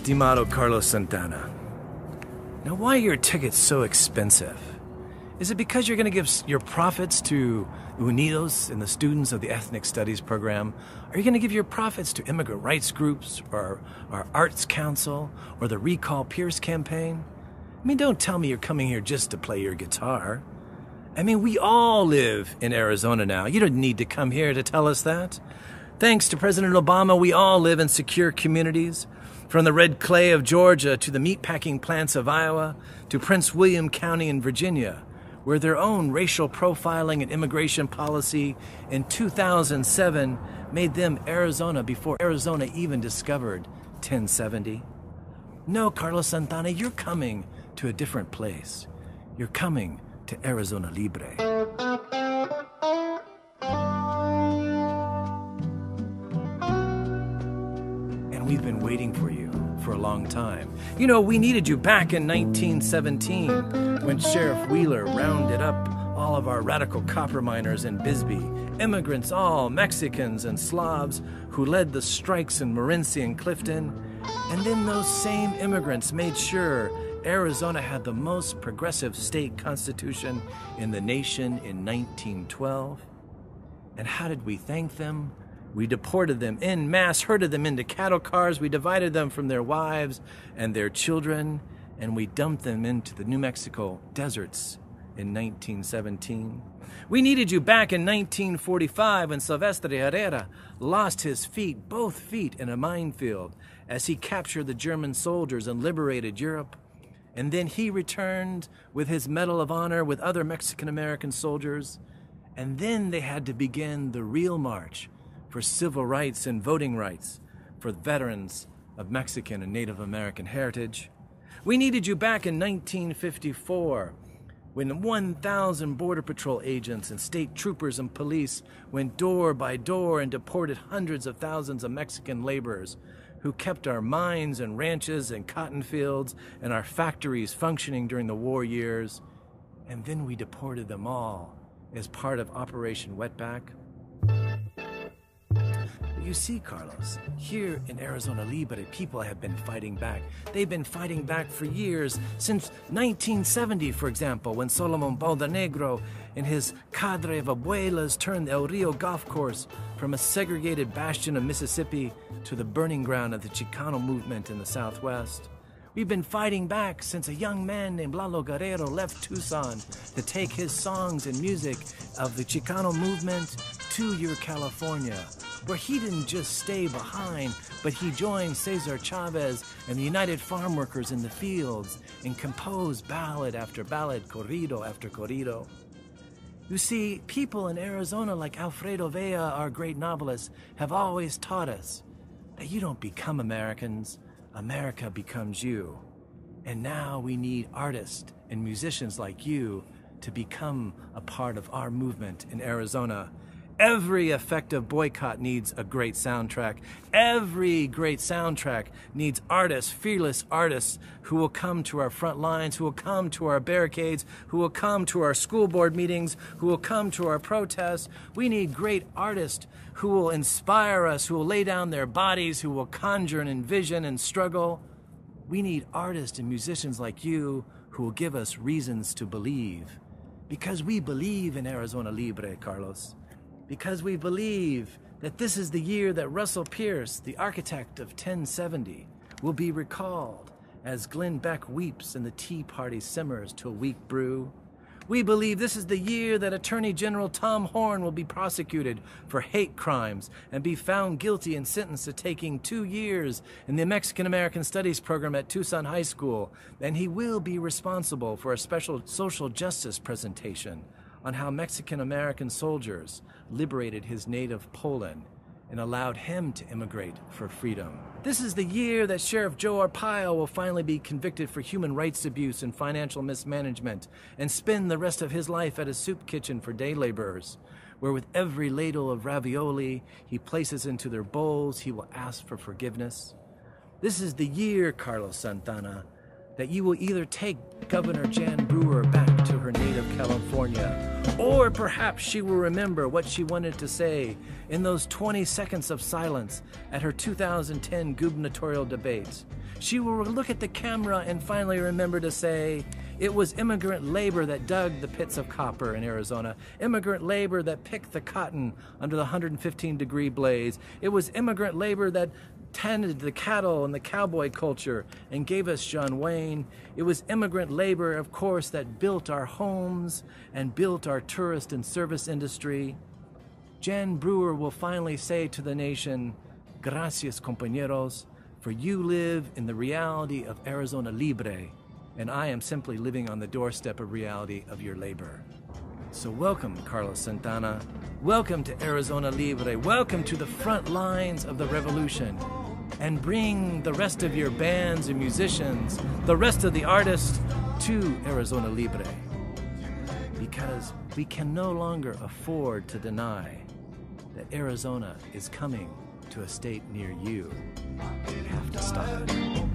Estimado Carlos Santana. Now, why are your tickets so expensive? Is it because you're going to give your profits to Unidos and the students of the Ethnic Studies program? Are you going to give your profits to immigrant rights groups or our Arts Council or the Recall Pierce campaign? I mean, don't tell me you're coming here just to play your guitar. I mean, we all live in Arizona now. You don't need to come here to tell us that. Thanks to President Obama, we all live in secure communities. From the red clay of Georgia to the meatpacking plants of Iowa to Prince William County in Virginia, where their own racial profiling and immigration policy in 2007 made them Arizona before Arizona even discovered 1070. No, Carlos Santana, you're coming to a different place. You're coming to Arizona Libre. And we've been waiting for you for a long time. You know, we needed you back in 1917 when Sheriff Wheeler rounded up all of our radical copper miners in Bisbee, immigrants, all Mexicans and Slavs who led the strikes in Morenci and Clifton. And then those same immigrants made sure Arizona had the most progressive state constitution in the nation in 1912. And how did we thank them? We deported them en masse, herded them into cattle cars, we divided them from their wives and their children, and we dumped them into the New Mexico deserts in 1917. We needed you back in 1945 when Silvestre Herrera lost his feet, both feet, in a minefield as he captured the German soldiers and liberated Europe. And then he returned with his Medal of Honor with other Mexican-American soldiers. And then they had to begin the real march for civil rights and voting rights for veterans of Mexican and Native American heritage. We needed you back in 1954 when 1,000 Border Patrol agents and state troopers and police went door by door and deported hundreds of thousands of Mexican laborers who kept our mines and ranches and cotton fields and our factories functioning during the war years. And then we deported them all as part of Operation Wetback. You see, Carlos, here in Arizona Libre, people have been fighting back. They've been fighting back for years, since 1970, for example, when Solomon Baldanegro and his cadre of abuelas turned El Rio golf course from a segregated bastion of Mississippi to the burning ground of the Chicano movement in the Southwest. We've been fighting back since a young man named Lalo Guerrero left Tucson to take his songs and music of the Chicano movement to your California, where he didn't just stay behind, but he joined Cesar Chavez and the United Farm Workers in the fields and composed ballad after ballad, corrido after corrido. You see, people in Arizona like Alfredo Villa, our great novelist, have always taught us that you don't become Americans, America becomes you. And now we need artists and musicians like you to become a part of our movement in Arizona. Every effective boycott needs a great soundtrack. Every great soundtrack needs artists, fearless artists, who will come to our front lines, who will come to our barricades, who will come to our school board meetings, who will come to our protests. We need great artists who will inspire us, who will lay down their bodies, who will conjure and envision and struggle. We need artists and musicians like you who will give us reasons to believe. Because we believe in Arizona Libre, Carlos. Because we believe that this is the year that Russell Pierce, the architect of 1070, will be recalled as Glenn Beck weeps and the Tea Party simmers to a weak brew. We believe this is the year that Attorney General Tom Horne will be prosecuted for hate crimes and be found guilty and sentenced to taking 2 years in the Mexican-American Studies program at Tucson High School, and he will be responsible for a special social justice presentation on how Mexican-American soldiers liberated his native Poland and allowed him to immigrate for freedom. This is the year that Sheriff Joe Arpaio will finally be convicted for human rights abuse and financial mismanagement and spend the rest of his life at a soup kitchen for day laborers, where with every ladle of ravioli he places into their bowls, he will ask for forgiveness. This is the year, Carlos Santana, that you will either take Governor Jan Brewer back to her native California, Or perhaps she will remember what she wanted to say in those 20 seconds of silence at her 2010 gubernatorial debates. She will look at the camera and finally remember to say, it was immigrant labor that dug the pits of copper in Arizona, immigrant labor that picked the cotton under the 115-degree blaze. It was immigrant labor that tended the cattle and the cowboy culture and gave us John Wayne. It was immigrant labor, of course, that built our homes and built our tourist and service industry. Jan Brewer will finally say to the nation, gracias, compañeros, for you live in the reality of Arizona Libre, and I am simply living on the doorstep of reality of your labor. So welcome, Carlos Santana. Welcome to Arizona Libre. Welcome to the front lines of the revolution. And bring the rest of your bands and musicians, the rest of the artists, to Arizona Libre. Because we can no longer afford to deny that Arizona is coming to a state near you. We have to stop it.